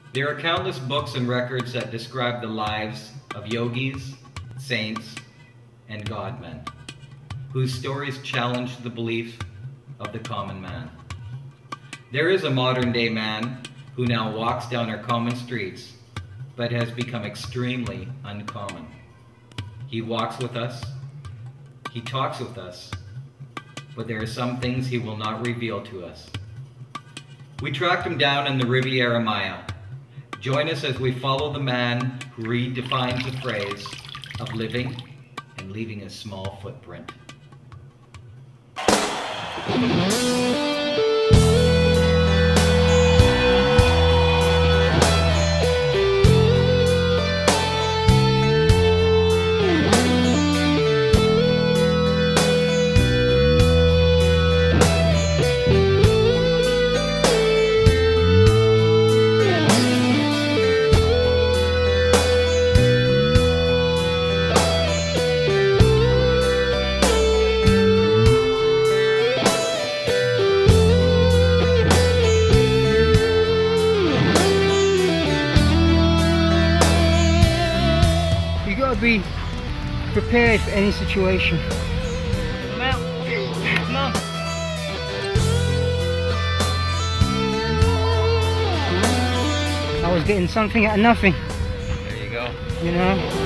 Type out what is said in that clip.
There are countless books and records that describe the lives of yogis, saints, and godmen, whose stories challenge the belief of the common man. There is a modern-day man who now walks down our common streets, but has become extremely uncommon. He walks with us, he talks with us, but there are some things he will not reveal to us. We tracked him down in the Riviera Maya. Join us as we follow the man who redefines the phrase of living and leaving a small footprint. Be prepared for any situation. Come out. Come on. I was getting something out of nothing. There you go. You know?